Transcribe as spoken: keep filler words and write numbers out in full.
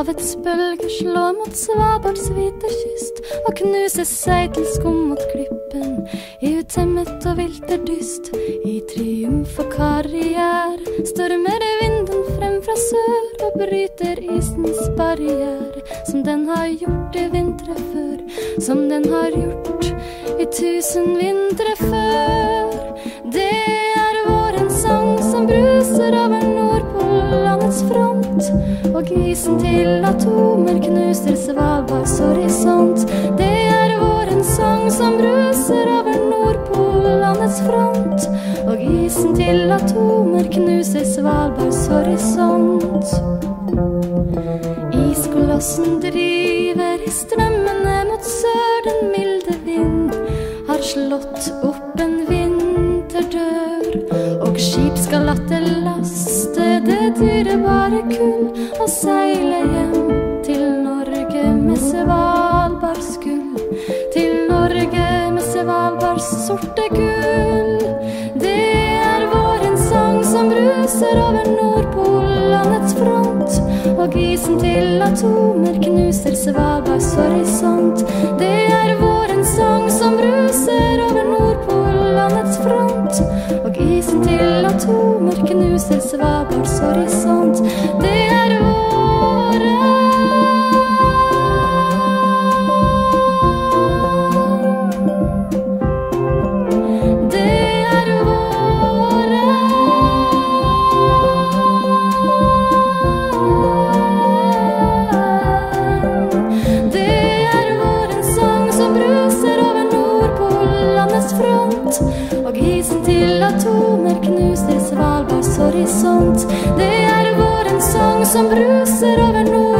Havets bølger slår mot Svalbards hvite kyst og knuser seg til skum mot klippen i utemmet og vilterdyst. I triumf og karriere stormer vinden frem fra sør og bryter isens barriere, som den har gjort i vintre før, som den har gjort i tusen vintre før. Det er vårens sang som bruser over Nordpolandets front, og isen til atomer knuser Svalbards horisont. Det er vårens sang som bruser over Nordpolandets front, og isen til atomer knuser Svalbards horisont. Iskolossen driver i strømmene mot sør, den milde vind har slått opp en vinterdør, og skip skal latte laste det dyrebare kull og seile hjem til Norge med Svalbards gull, til Norge med Svalbards sorte gull. Det er vårens sang som bruser over Nordpolandets front, og isen til atomer knuser Svalbards horisont. Det er vårens sang som bruser over Nordpolandets front, og isen til atomer knuser Svalbards horisont. Det er våren. Det er våren. Det er vårens sang som bruser over Nordpolandets front, og isen til atomer knuser Svalbards horisont. Det er vårens sang som bruser over Nord